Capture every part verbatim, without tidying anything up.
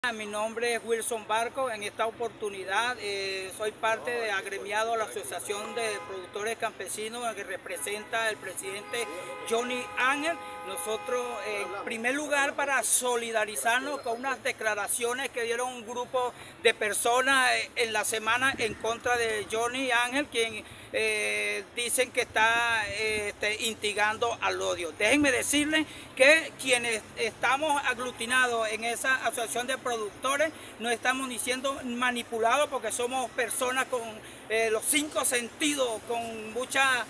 Mi nombre es Wilson Barco. En esta oportunidad eh, soy parte de agremiado a la Asociación de Productores Campesinos que representa el presidente Johnny Ángel. Nosotros, en primer lugar, para solidarizarnos con unas declaraciones que dieron un grupo de personas en la semana en contra de Johnny Ángel, quien eh, dicen que está eh, este, instigando al odio. Déjenme decirles que quienes estamos aglutinados en esa asociación de productores no estamos diciendo manipulados, porque somos personas con eh, los cinco sentidos, con muchas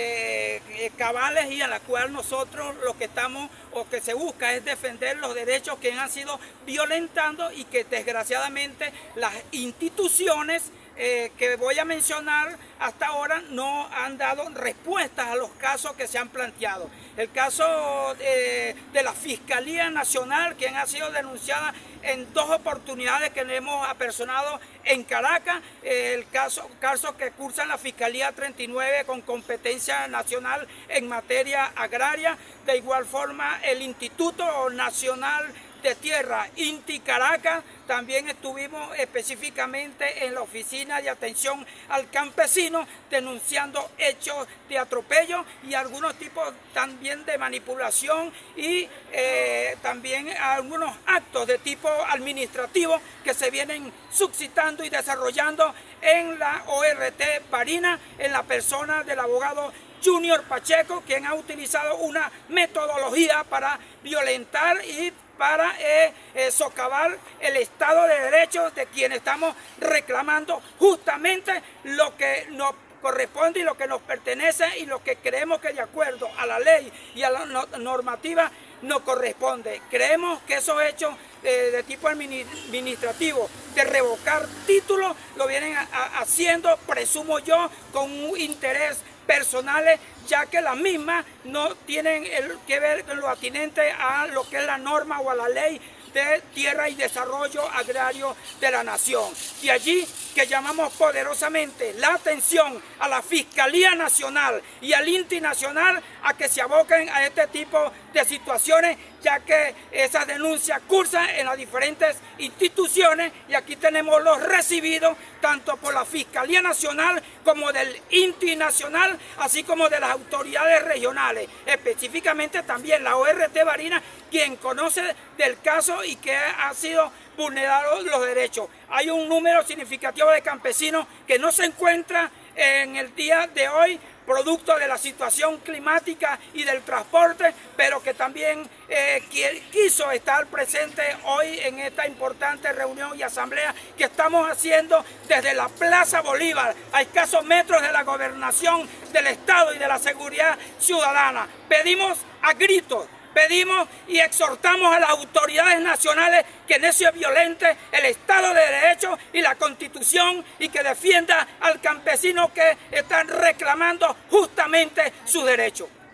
eh, cabales, y a la cual nosotros lo que estamos o que se busca es defender los derechos que han sido violentando y que desgraciadamente las instituciones Eh, que voy a mencionar hasta ahora no han dado respuestas a los casos que se han planteado. El caso eh, de la Fiscalía Nacional, quien ha sido denunciada en dos oportunidades que le hemos apersonado en Caracas, eh, el caso, caso que cursa en la Fiscalía treinta y nueve con competencia nacional en materia agraria. De igual forma, el Instituto Nacional de Tierra, INTI Caracas, también estuvimos específicamente en la oficina de atención al campesino denunciando hechos de atropello y algunos tipos también de manipulación y eh, también algunos actos de tipo administrativo que se vienen suscitando y desarrollando en la O R T Barinas, en la persona del abogado Junior Pacheco, quien ha utilizado una metodología para violentar y para eh, eh, socavar el Estado de Derecho de quienes estamos reclamando justamente lo que nos corresponde y lo que nos pertenece y lo que creemos que de acuerdo a la ley y a la normativa nos corresponde. Creemos que esos hechos eh, de tipo administrativo, de revocar títulos, lo vienen a, a, haciendo, presumo yo, con un interés personales, ya que las mismas no tienen el que ver con lo atinente a lo que es la norma o a la ley de tierra y desarrollo agrario de la nación. De allí que llamamos poderosamente la atención a la Fiscalía Nacional y al INTI Nacional a que se aboquen a este tipo de situaciones, ya que esas denuncias cursan en las diferentes instituciones y aquí tenemos los recibidos tanto por la Fiscalía Nacional como del INTI Nacional, así como de las autoridades regionales, específicamente también la O R T Barinas, quien conoce del caso y que ha sido vulnerados los derechos. Hay un número significativo de campesinos que no se encuentra en el día de hoy, producto de la situación climática y del transporte, pero que también eh, quiso estar presente hoy en esta importante reunión y asamblea que estamos haciendo desde la Plaza Bolívar, a escasos metros de la gobernación del Estado y de la seguridad ciudadana. Pedimos a gritos, pedimos y exhortamos a las autoridades nacionales que no se violente el Estado de Derecho y la Constitución y que defienda al campesino que están reclamando justamente sus derechos.